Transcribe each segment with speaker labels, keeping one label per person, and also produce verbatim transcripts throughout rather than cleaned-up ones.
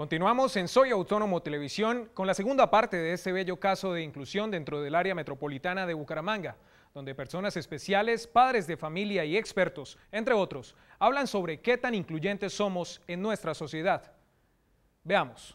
Speaker 1: Continuamos en Soy Autónomo Televisión con la segunda parte de este bello caso de inclusión dentro del área metropolitana de Bucaramanga, donde personas especiales, padres de familia y expertos, entre otros, hablan sobre qué tan incluyentes somos en nuestra sociedad. Veamos.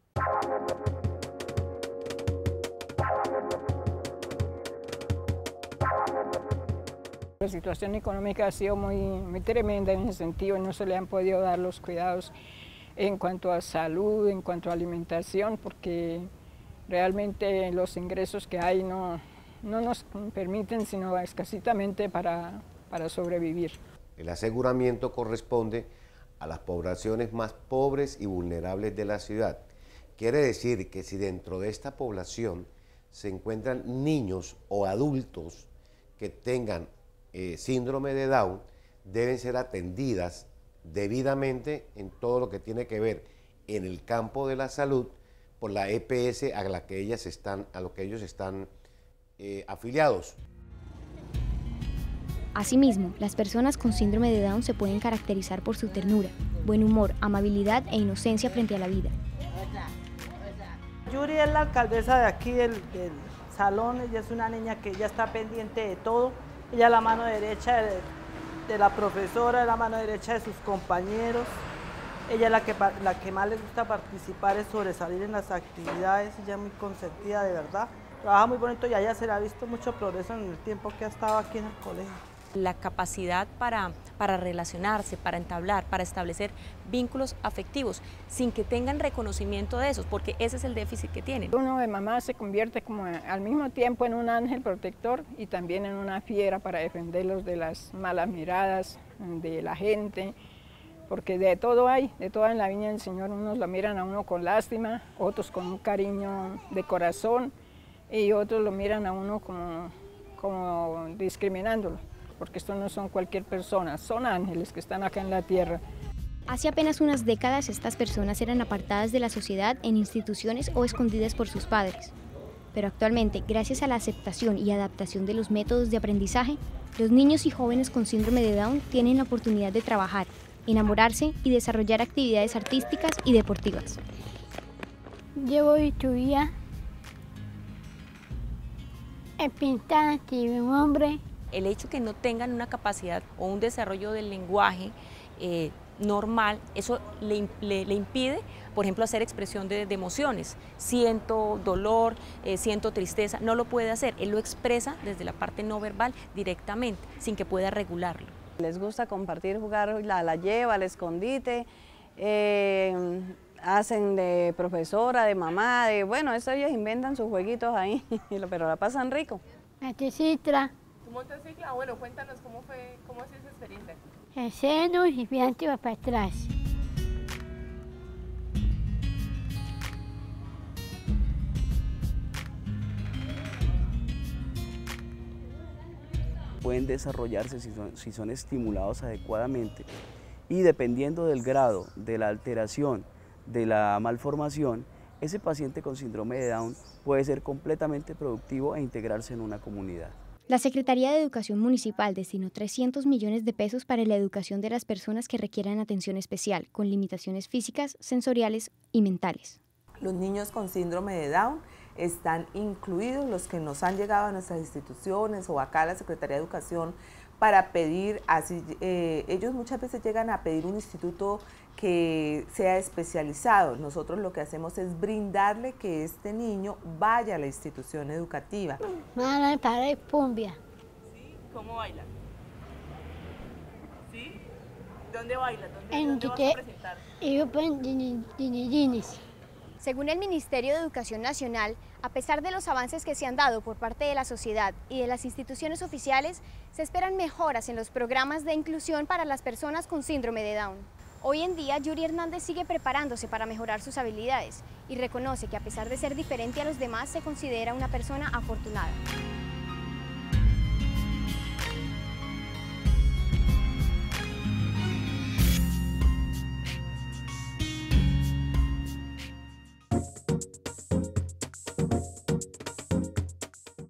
Speaker 2: La situación económica ha sido muy, muy tremenda en ese sentido, no se le han podido dar los cuidados en cuanto a salud, en cuanto a alimentación, porque realmente los ingresos que hay no, no nos permiten sino escasitamente para, para sobrevivir.
Speaker 3: El aseguramiento corresponde a las poblaciones más pobres y vulnerables de la ciudad. Quiere decir que si dentro de esta población se encuentran niños o adultos que tengan eh, síndrome de Down, deben ser atendidas debidamente en todo lo que tiene que ver en el campo de la salud por la E P S a la que ellas están, a lo que ellos están eh, afiliados.
Speaker 4: Asimismo, las personas con síndrome de Down se pueden caracterizar por su ternura, buen humor, amabilidad e inocencia frente a la vida.
Speaker 5: Yuri es la alcaldesa de aquí del, del salón, ella es una niña que ella está pendiente de todo, ella es la mano derecha de, de la profesora, es la mano derecha de sus compañeros, ella es la que, la que más les gusta participar, es sobresalir en las actividades, ella es muy consentida de verdad, trabaja muy bonito y a ella se le ha visto mucho progreso en el tiempo que ha estado aquí en el colegio.
Speaker 6: La capacidad para, para relacionarse, para entablar, para establecer vínculos afectivos, sin que tengan reconocimiento de esos, porque ese es el déficit que tienen.
Speaker 2: Uno de mamá se convierte como al mismo tiempo en un ángel protector y también en una fiera para defenderlos de las malas miradas de la gente, porque de todo hay, de todo en la viña del Señor. Unos lo miran a uno con lástima, otros con un cariño de corazón y otros lo miran a uno como, como discriminándolo, porque estos no son cualquier persona, son ángeles que están acá en la tierra.
Speaker 4: Hace apenas unas décadas estas personas eran apartadas de la sociedad en instituciones o escondidas por sus padres. Pero actualmente, gracias a la aceptación y adaptación de los métodos de aprendizaje, los niños y jóvenes con síndrome de Down tienen la oportunidad de trabajar, enamorarse y desarrollar actividades artísticas y deportivas.
Speaker 7: Yo voy a estudiar en pintar, que un hombre.
Speaker 6: El hecho que no tengan una capacidad o un desarrollo del lenguaje eh, normal, eso le, le, le impide, por ejemplo, hacer expresión de, de emociones. Siento dolor, eh, siento tristeza, no lo puede hacer. Él lo expresa desde la parte no verbal directamente, sin que pueda regularlo.
Speaker 8: Les gusta compartir, jugar la, la lleva, el escondite, eh, hacen de profesora, de mamá, de bueno, eso ellos inventan sus jueguitos ahí, pero la pasan rico.
Speaker 7: Matecitra.
Speaker 9: ¿Tu motocicla? Bueno, cuéntanos cómo fue, cómo ha sido esa experiencia.
Speaker 7: El seno y adelante va para atrás.
Speaker 10: Pueden desarrollarse si son, si son estimulados adecuadamente y dependiendo del grado de la alteración de la malformación, ese paciente con síndrome de Down puede ser completamente productivo e integrarse en una comunidad.
Speaker 4: La Secretaría de Educación Municipal destinó trescientos millones de pesos para la educación de las personas que requieran atención especial, con limitaciones físicas, sensoriales y mentales.
Speaker 11: Los niños con síndrome de Down están incluidos, los que nos han llegado a nuestras instituciones o acá a la Secretaría de Educación para pedir, así, eh, ellos muchas veces llegan a pedir un instituto que sea especializado. Nosotros lo que hacemos es brindarle que este niño vaya a la institución educativa.
Speaker 7: Mala para cumbia.
Speaker 9: ¿Sí? ¿Cómo baila? ¿Sí? ¿Dónde baila? ¿Dónde,
Speaker 7: en
Speaker 9: ¿dónde vas a presentar?
Speaker 7: Y yo pongo dinidines.
Speaker 4: Según el Ministerio de Educación Nacional, a pesar de los avances que se han dado por parte de la sociedad y de las instituciones oficiales, se esperan mejoras en los programas de inclusión para las personas con síndrome de Down. Hoy en día, Yuri Hernández sigue preparándose para mejorar sus habilidades y reconoce que a pesar de ser diferente a los demás, se considera una persona afortunada.